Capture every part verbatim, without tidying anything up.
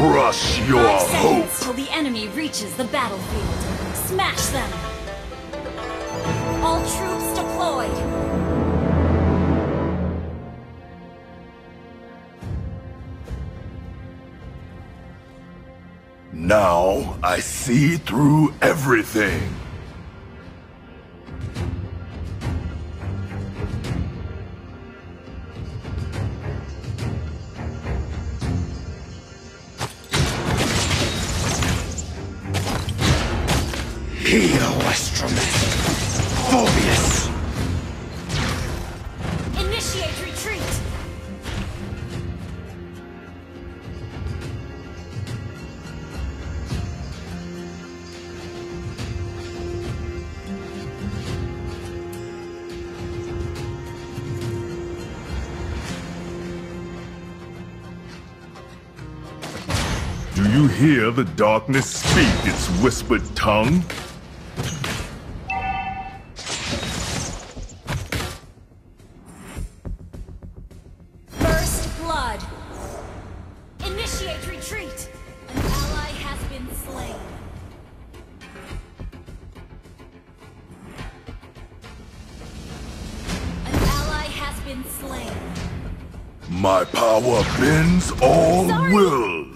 Crush your Five seconds hope! till the enemy reaches the battlefield. Smash them! All troops deployed! Now I see through everything! Heal, Westromet! Phobius! Initiate retreat! Do you hear the darkness speak its whispered tongue? First blood! Initiate retreat! An ally has been slain. An ally has been slain. My power bends all Sorry. wills!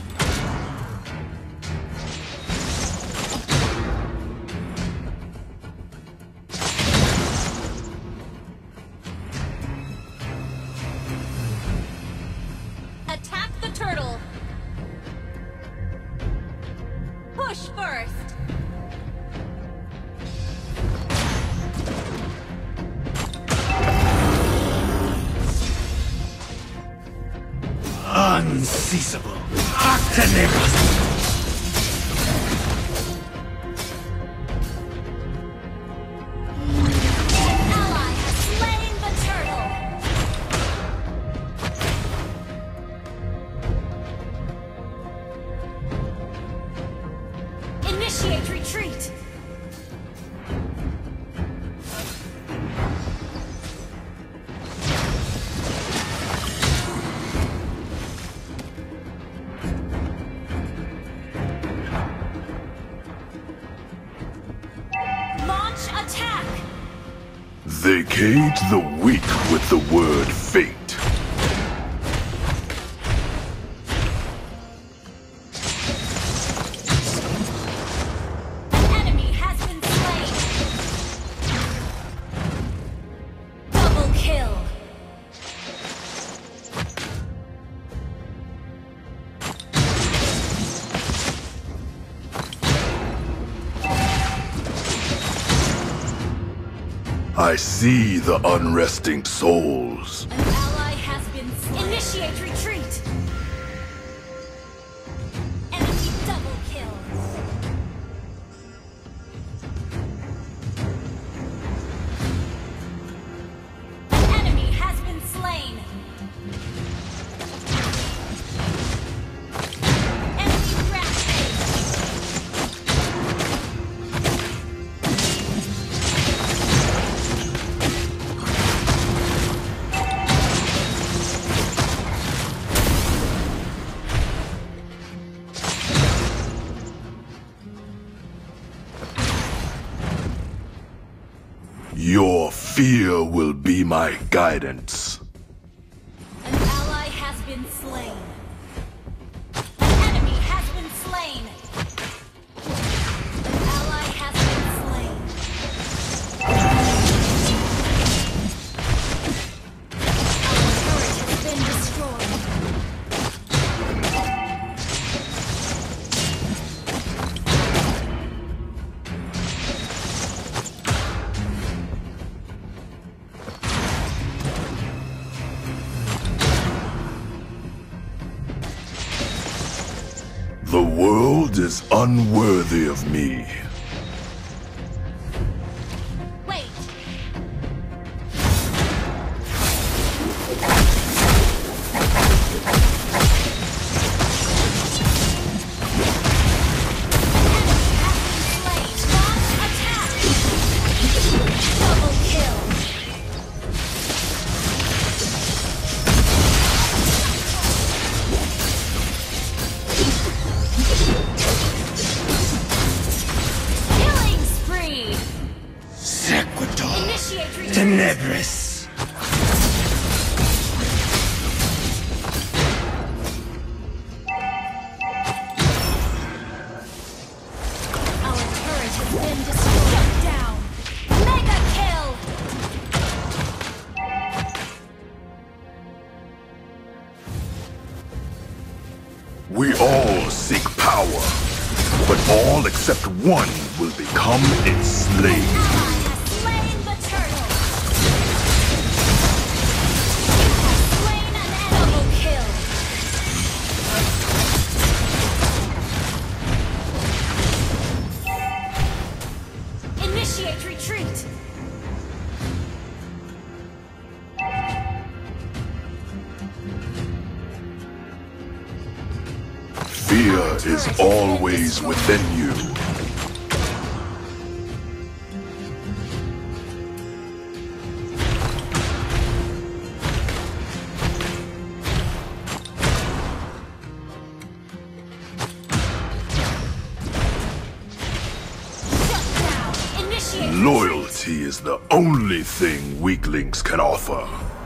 Attack the turtle! Push first! Unceasable! Octanimous! An ally has slain the turtle! Initiate retreat! Launch attack! They cage the weak with the word fate. An enemy has been slain! Double kill! I see the unresting souls. An ally has been slain. Initiate retreat! Enemy double kill! An enemy has been slain! Enemy rampage! Your fear will be my guidance. An ally has been slain. An enemy has been slain. An ally has been slain. Our turret has been destroyed. The world is unworthy of me. Wait! Hubris! Our turret has been destroyed. Shut down. Mega kill. We all seek power, but all except one will become its slave. Ally has slain the turtle. You have slain an double kill. Initiate retreat. Fear is always within you. Shut down. Initiate retreat. Loyalty is the only thing weaklings can offer.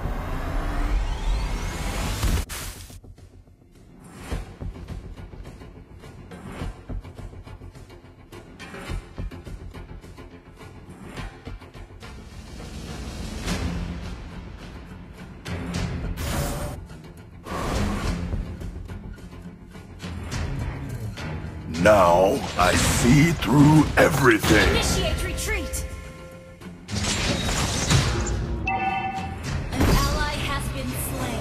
Now I see through everything. Initiate retreat. An ally has been slain.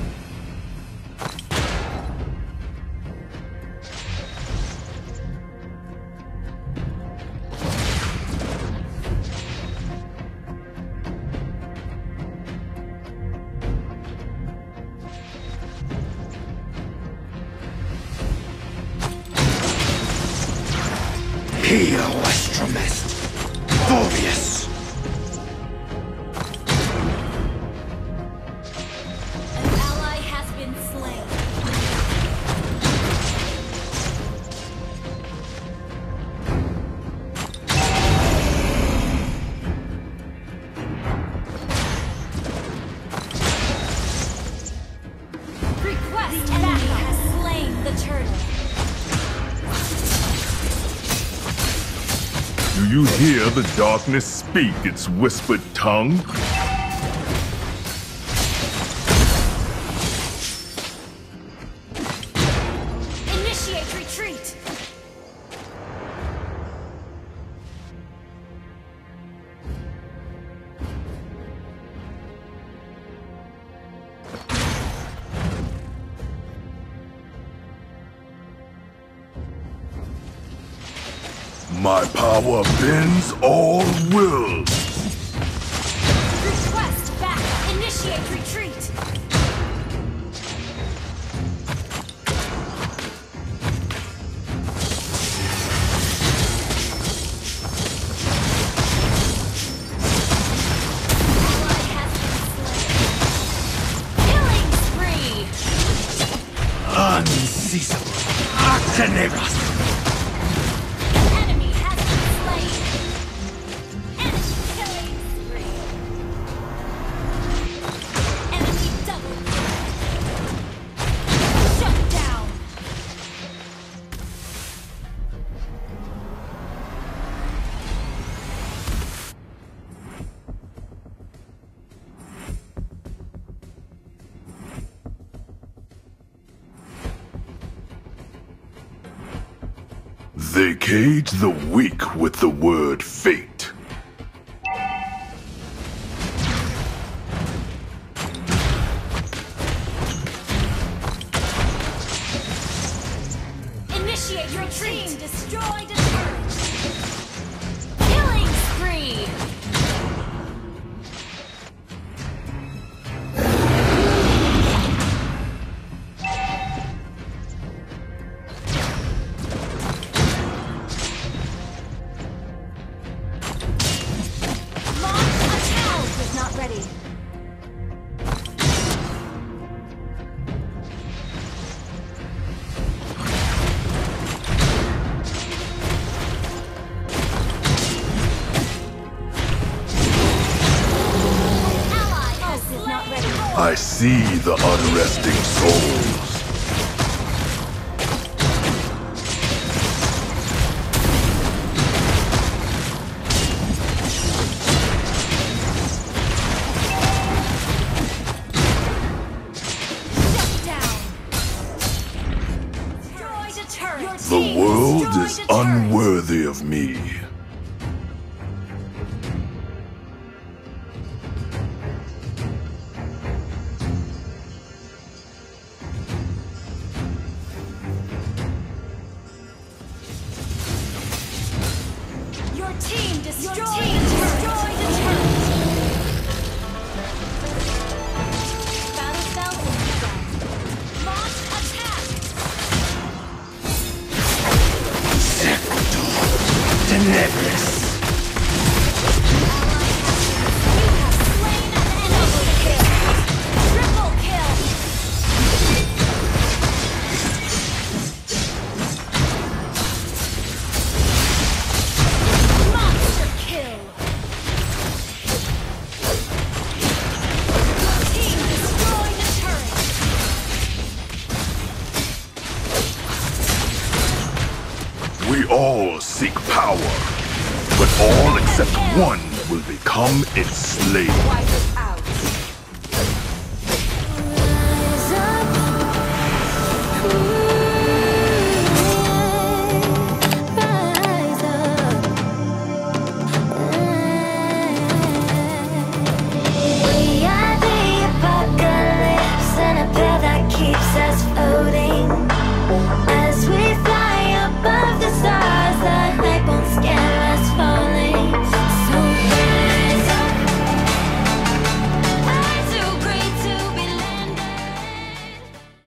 Here, Westromest! Vorbius! An ally has been slain. Request the enemy has slain the turtle. Do you hear the darkness speak its whispered tongue? Initiate retreat. My power bends all wills. Request backup. Initiate retreat. Ally has been slain. Killing spree. Unceasable! Arcanebras! Enemy has been slain. Enemy killing spree. Enemy double kill. Shut down. They cage the weak with the word fate. Initiate your team destroyed a turret. Killing spree. Launch attack is not ready. I see the unresting souls. The world is unworthy of me. Your team destroyed the turret. Battle spell begun. Launch attack. Tenebris. You have slain an enemy. Triple kill. Monster kill. Your team destroyed the turret. We all seek power, but all except one will become its slave. Why